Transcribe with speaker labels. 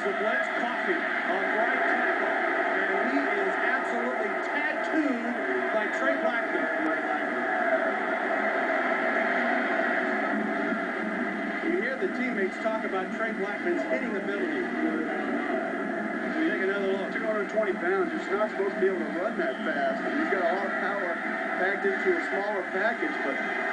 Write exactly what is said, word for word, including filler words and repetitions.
Speaker 1: the blitz. Coffee, a right tackle, and he is absolutely tattooed by Trey Blackmon. You hear the teammates talk about Trey Blackmon's hitting ability. We take another look.
Speaker 2: two hundred twenty pounds. You're not supposed to be able to run that fast. He's got a lot of power packed into a smaller package, but